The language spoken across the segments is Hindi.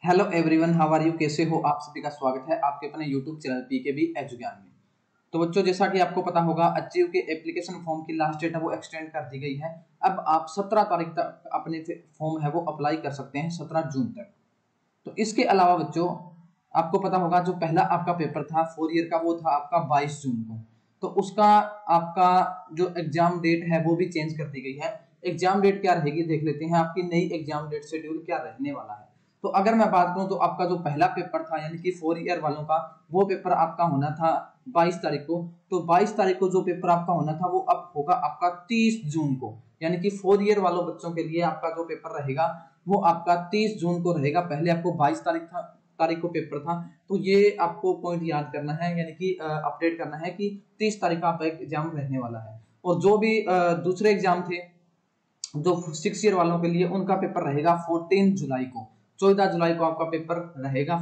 Hello everyone, how are you? कैसे हो आप सभी का स्वागत है आपके अपने यूट्यूब चैनल पीकेबी एजुज्ञान में। तो बच्चों, जैसा कि आपको पता होगा, अचीव के एप्लीकेशन फॉर्म की लास्ट डेट है वो एक्सटेंड कर दी गई है। अब आप 17 तारीख तक अपने फॉर्म है वो अप्लाई कर सकते हैं, 17 जून तक। तो इसके अलावा बच्चों, आपको पता होगा जो पहला आपका पेपर था 4 ईयर का वो था आपका 22 जून को। तो उसका आपका जो एग्जाम डेट है वो भी चेंज कर दी गई है। एग्जाम डेट क्या रहेगी देख लेते हैं, आपकी नई एग्जाम डेट शेड्यूल क्या रहने वाला है। तो अगर मैं बात करूं तो आपका जो पहला पेपर था यानी कि 4 ईयर वालों का, वो पेपर आपका होना था 22 तारीख को। तो 22 तारीख को जो पेपर आपका होना था वो अब होगा आपका 30 जून को। यानी कि 4 ईयर वालों बच्चों के लिए आपका जो पेपर रहेगा वो आपका 30 जून को रहेगा। पहले आपको 22 तारीख को पेपर था। तो ये आपको पॉइंट याद करना है, यानी कि अपडेट करना है कि 30 तारीख का आपका एग्जाम रहने वाला है। और जो भी दूसरे एग्जाम थे जो 6 ईयर वालों के लिए, उनका पेपर रहेगा 14 जुलाई को। 14 जुलाई को आपका पेपर रहेगा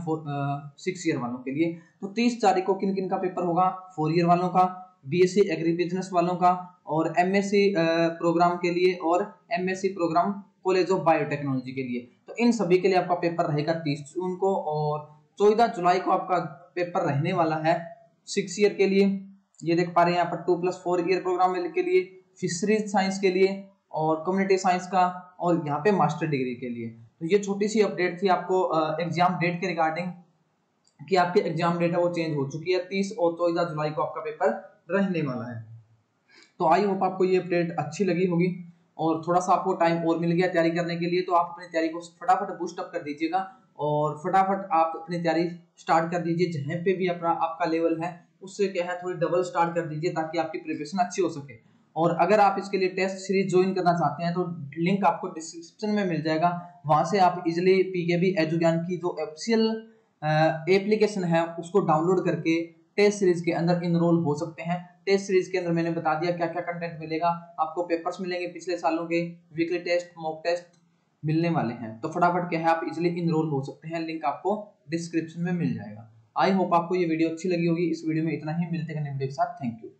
6 ईयर वालों के लिए। तो 30 तारीख को किन किन का पेपर होगा? 4 ईयर वालों का, बीएससी एग्री बिजनेस वालों का, और एमएससी प्रोग्राम के लिए, और MSc program college of biotechnology के लिए। तो इन सभी के लिए आपका पेपर रहेगा 30 जून को। और 14 जुलाई को आपका पेपर रहने वाला है 6 ईयर के लिए। ये देख पा रहे हैं यहाँ पर 2+4 ईयर प्रोग्राम के लिए, फिशरीज साइंस के लिए, और कम्युनिटी साइंस का, और यहाँ पे मास्टर डिग्री के लिए। तो ये छोटी सी अपडेट थी आपको एग्जाम डेट के रिगार्डिंग, कि आपके एग्जाम डेट है वो चेंज हो चुकी है। 30 और 14 जुलाई को आपका पेपर रहने वाला है। तो आई होप आपको ये अपडेट अच्छी लगी होगी, और थोड़ा सा आपको टाइम और मिल गया तैयारी करने के लिए। तो आप अपनी तैयारी को फटाफट बूस्ट अप कर दीजिएगा, और फटाफट आप अपनी तैयारी स्टार्ट कर दीजिए। जहाँ पे भी अपना आपका लेवल है उससे क्या है थोड़ी डबल स्टार्ट कर दीजिए, ताकि आपकी प्रिपरेशन अच्छी हो सके। और अगर आप इसके लिए टेस्ट सीरीज ज्वाइन करना चाहते हैं तो लिंक आपको डिस्क्रिप्शन में मिल जाएगा। वहां से आप इजिली पीकेबी एजुज्ञान की जो ऑफिशियल एप्लीकेशन है उसको डाउनलोड करके टेस्ट सीरीज के अंदर इनरोल हो सकते हैं। टेस्ट सीरीज के अंदर मैंने बता दिया क्या क्या कंटेंट मिलेगा आपको। पेपर्स मिलेंगे पिछले सालों के, वीकली टेस्ट, मॉक टेस्ट मिलने वाले हैं। तो फटाफट क्या है आप इजिली इनरोल हो सकते हैं, लिंक आपको डिस्क्रिप्शन में मिल जाएगा। आई होप आपको ये वीडियो अच्छी लगी होगी। इस वीडियो में इतना ही, मिलते हैं नए वीडियो के साथ। Thank you.